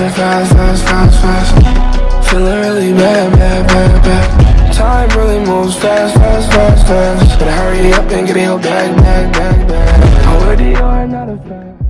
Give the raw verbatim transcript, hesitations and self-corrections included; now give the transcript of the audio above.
moving fast, fast, fast, fast. Feeling really bad, bad, bad, bad. Time really moves fast, fast, fast, fast. Better hurry up and get your bag, bag, bag, bag. I'm with you, are not a fan.